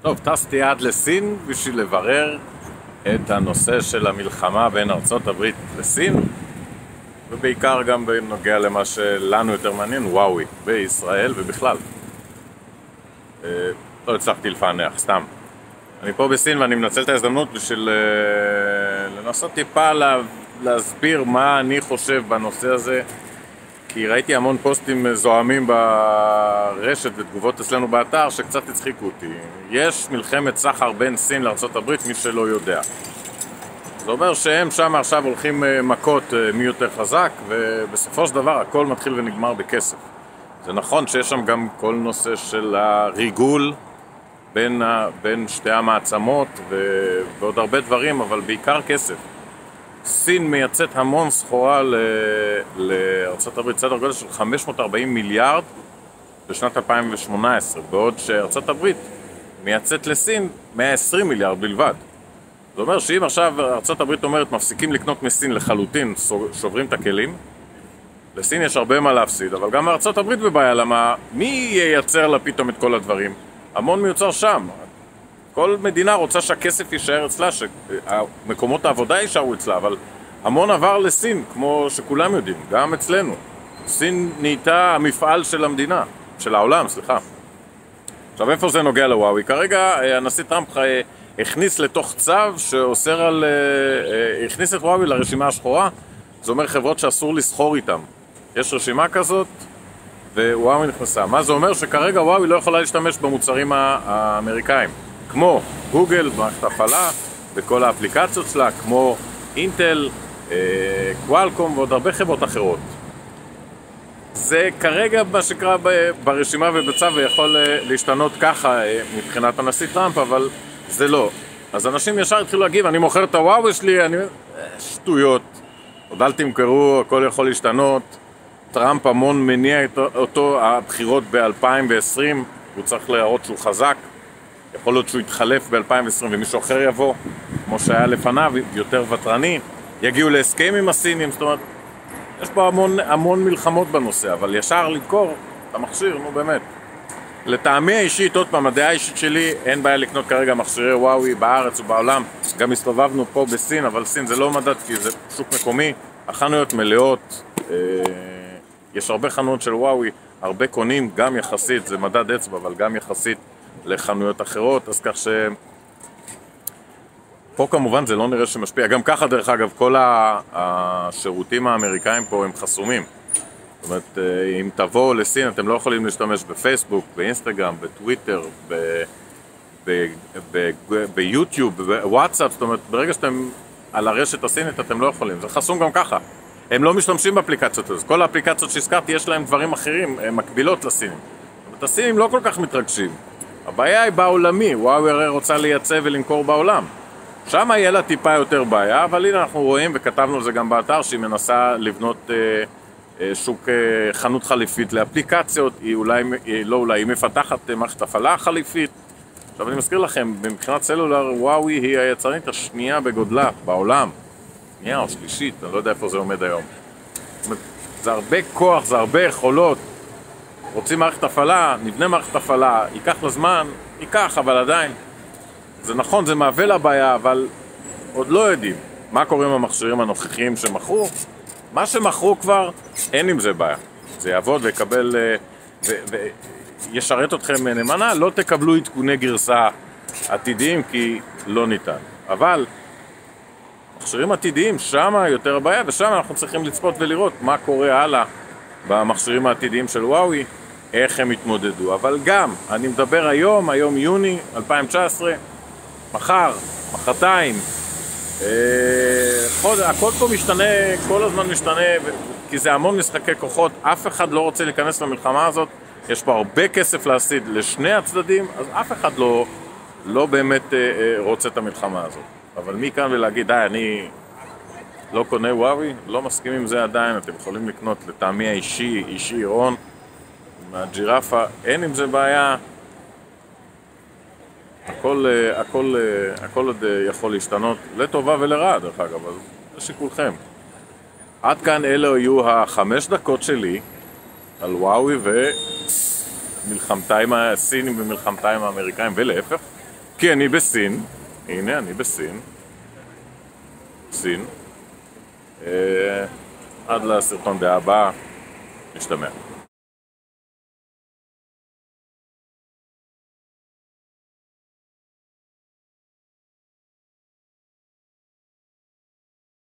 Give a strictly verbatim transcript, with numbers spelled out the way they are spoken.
טוב, טסתי עד לסין בשביל לברר את הנושא של המלחמה בין ארצות הברית לסין, ובעיקר גם בנוגע למה שלנו יותר מעניין, וואוי, בישראל ובכלל. לא הצלחתי לפענח, סתם. אני פה בסין ואני מנצל את ההזדמנות בשביל לנסות טיפה להסביר מה אני חושב בנושא הזה, כי ראיתי המון פוסטים זוהמים ברשת ותגובות אצלנו באתר שקצת הצחיקו אותי. יש מלחמת סחר בין סין לארצות הברית, מי שלא יודע. זה אומר שהם שם עכשיו הולכים מכות מי יותר חזק, ובסופו של דבר הכל מתחיל ונגמר בכסף. זה נכון שיש שם גם כל נושא של הריגול בין, בין שתי המעצמות ו... ועוד הרבה דברים, אבל בעיקר כסף. סין מייצאת המון סחורה ל... לארצות הברית, סדר גודל של חמש מאות וארבעים מיליארד בשנת אלפיים שמונה עשרה, בעוד שארצות הברית מייצאת לסין מאה ועשרים מיליארד בלבד. זה אומר שאם עכשיו ארצות הברית אומרת מפסיקים לקנות מסין לחלוטין, שוברים את הכלים, לסין יש הרבה מה להפסיד, אבל גם ארצות הברית בבעיה, למה מי ייצר לה פתאום את כל הדברים? המון מיוצר שם. כל מדינה רוצה שהכסף יישאר אצלה, שמקומות העבודה יישארו אצלה, אבל המון עבר לסין, כמו שכולם יודעים, גם אצלנו. סין נהייתה המפעל של המדינה, של העולם, סליחה. עכשיו, איפה זה נוגע לוואוי? כרגע הנשיא טראמפ הכניס לתוך צו שאוסר על... הכניס את וואוי לרשימה השחורה, זה אומר חברות שאסור לסחור איתם. יש רשימה כזאת, ווואוי נכנסה. מה זה אומר? שכרגע וואוי לא יכולה להשתמש במוצרים האמריקאים. כמו גוגל, מערכת הפעלה, וכל האפליקציות שלה, כמו אינטל, קוואלקום ועוד הרבה חברות אחרות. זה כרגע מה שקרה ברשימה ובצו, ויכול להשתנות ככה מבחינת הנשיא טראמפ, אבל זה לא. אז אנשים ישר התחילו להגיב, אני מוכר את הוואוי שלי, אני... שטויות. עוד אל תמכרו, הכל יכול להשתנות. טראמפ המון מניע אותו, הבחירות ב-אלפיים ועשרים, הוא צריך להראות שהוא חזק. יכול להיות שהוא יתחלף ב-אלפיים ועשרים ומישהו אחר יבוא, כמו שהיה לפניו, יותר וטרני. יגיעו להסכם עם הסינים, זאת אומרת, יש פה המון, המון מלחמות בנושא, אבל ישר לדקור את המכשיר, נו באמת. לטעמי האישית, עוד פעם, הדעה האישית שלי, אין בעיה לקנות כרגע מכשירי וואוי בארץ ובעולם. גם הסתובבנו פה בסין, אבל סין זה לא מדד, כי זה שוק מקומי. החנויות מלאות, אה, יש הרבה חנויות של וואוי, הרבה קונים, גם יחסית, זה מדד אצבע, אבל גם יחסית לחנויות אחרות, אז כך ש... פה כמובן זה לא נראה שמשפיע. גם ככה, דרך אגב, כל השירותים האמריקאים פה הם חסומים. זאת אומרת, אם תבואו לסין, אתם לא יכולים להשתמש בפייסבוק, באינסטגרם, בטוויטר, ב... ב... ב... ביוטיוב, בוואטסאפ. זאת אומרת, ברגע שאתם על הרשת הסינית, אתם לא יכולים. זה חסום גם ככה. הם לא משתמשים באפליקציות הזאת. כל האפליקציות שהזכרתי, יש להם דברים אחרים, הם מקבילות לסינים. זאת אומרת, הסינים לא כל כך מתרגשים. הבעיה היא בעולמי. וואוי הרי רוצה לייצא ולמכור בעולם. שם יהיה לה טיפה יותר בעיה, אבל הנה אנחנו רואים, וכתבנו זה גם באתר, שהיא מנסה לבנות אה, אה, שוק אה, חנות חליפית לאפליקציות, היא אולי, היא, לא אולי, היא מפתחת אה, מערכת הפעלה חליפית. עכשיו אני מזכיר לכם, מבחינת סלולר, וואוי היא היצרנית השנייה בגודלה בעולם. שנייה או שלישית, אני לא יודע איפה זה עומד היום. זאת אומרת, זה הרבה כוח, זה הרבה יכולות. רוצים מערכת הפעלה, נבנה מערכת הפעלה, ייקח לו זמן, ייקח, אבל עדיין. זה נכון, זה מהווה לה בעיה, אבל עוד לא יודעים מה קורה עם המכשירים הנוכחיים שמכרו. מה שמכרו כבר, אין עם זה בעיה. זה יעבוד ויקבל, וישרת אתכם נאמנה, לא תקבלו עדכוני גרסה עתידיים, כי לא ניתן. אבל מכשירים עתידיים, שם יותר הבעיה, ושם אנחנו צריכים לצפות ולראות מה קורה הלאה במכשירים העתידיים של וואוי, איך הם התמודדו. אבל גם, אני מדבר היום, היום יוני אלפיים תשע עשרה, מחר, מחרתיים, אה, הכל פה משתנה, כל הזמן משתנה, כי זה המון משחקי כוחות, אף אחד לא רוצה להיכנס למלחמה הזאת, יש פה הרבה כסף להסיד לשני הצדדים, אז אף אחד לא, לא באמת אה, רוצה את המלחמה הזאת. אבל מי כאן ולהגיד, די, אני לא קונה וואוי, לא מסכים עם זה עדיין, אתם יכולים לקנות לטעמי האישי, אישי אירון, מהג'ירפה, אין עם זה בעיה. הכל, הכל, הכל עוד יכול להשתנות לטובה ולרעה, דרך אגב, אז זה שיקולכם. עד כאן אלו היו החמש דקות שלי על וואוי ומלחמתה עם הסינים ומלחמתה עם האמריקאים ולהפך. כי אני בסין. הנה, אני בסין. סין. עד לסרטון הבא, נשתמע.